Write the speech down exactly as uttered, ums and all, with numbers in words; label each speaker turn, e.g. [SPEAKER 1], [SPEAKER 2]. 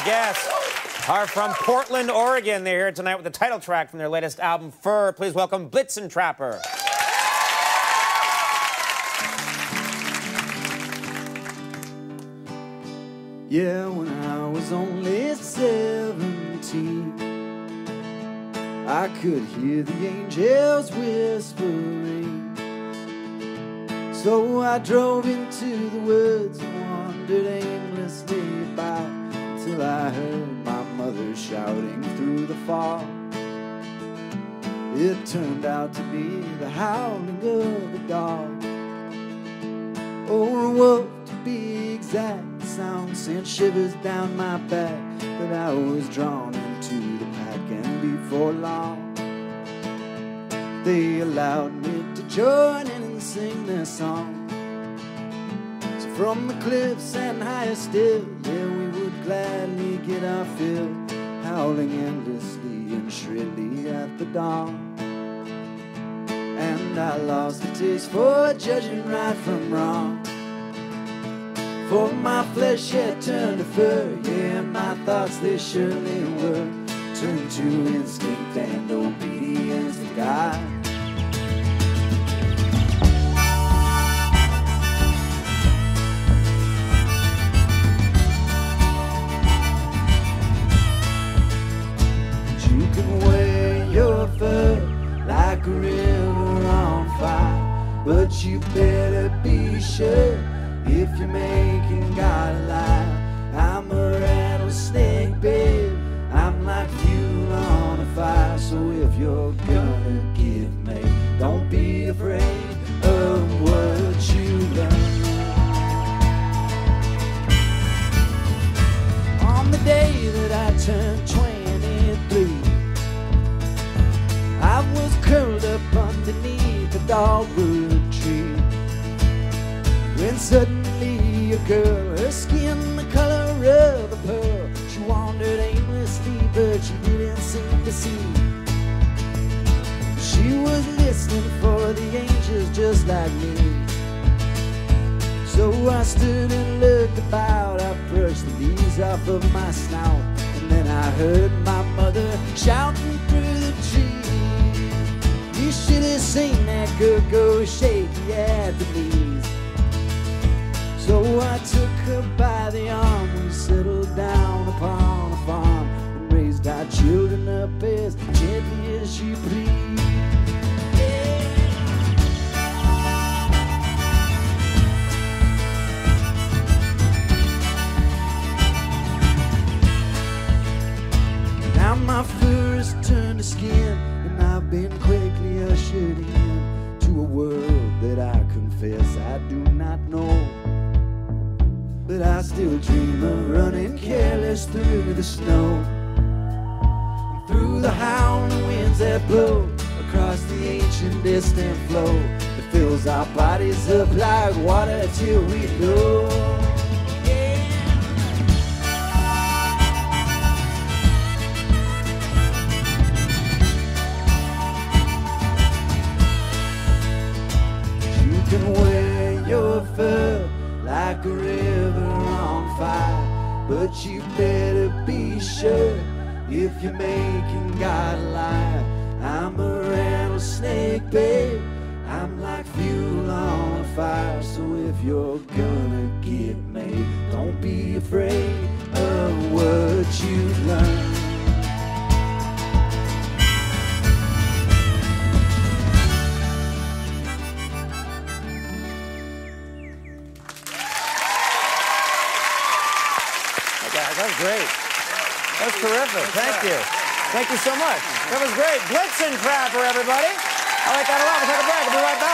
[SPEAKER 1] guests are from Portland, Oregon. They're here tonight with the title track from their latest album, Furr. Please welcome Blitzen Trapper.
[SPEAKER 2] Yeah, when I was only seventeen, I could hear the angels whispering. So I drove into the woods and wandered aimlessly about till I heard my mother shouting through the fog. It turned out to be the howling of a dog, or a wolf to be exact. The sound sent shivers down my back, but I was drawn into the pack, and before long they allowed me to join in and sing their song. So from the cliffs and higher still, yeah, we would gladly get our fill, howling endlessly and shrilly at the dawn. And I lost the taste for judging right from wrong, for my flesh had turned to fur, yeah, my thoughts they surely were turned to instinct and obedience to God. You can wear your fur like a river on fire, but you better be sure if you're making God a lie. I'm a rattlesnake, babe, I'm like fuel on a fire. So if you're gonna give me, don't be afraid of what you learn. On the day that I turned twenty-three, I was curled up underneath a dogwood tree, when suddenly a girl, her skin the color of a pearl, she wandered aimlessly, but she didn't seem to see. She was listening for the angels just like me. So I stood and looked about, I brushed the leaves off of my snout, and then I heard my mother shouting through the trees. You should have seen that girl go shaky at the knees. So I took her by the arm, we settled down upon a farm and raised our children up as gently as she pleased. Yeah. Now my fur has turned to skin, and I've been quickly ushered in to a world that I confess I do not know. But I still dream of running careless through the snow, and through the howling winds that blow across the ancient distant flow that fills our bodies up like water till we know. Yeah. You can wear your fur like a river on fire, but you better be sure if you're making God a lie. I'm a rattlesnake, babe, I'm like fuel on a fire. So if you're gonna get me, don't be afraid of what you've learned.
[SPEAKER 1] That was great. That was terrific. Thank you. Thank you so much. That was great. Blitzen Trapper, everybody. I like that a lot. We'll take a break. We'll be right back.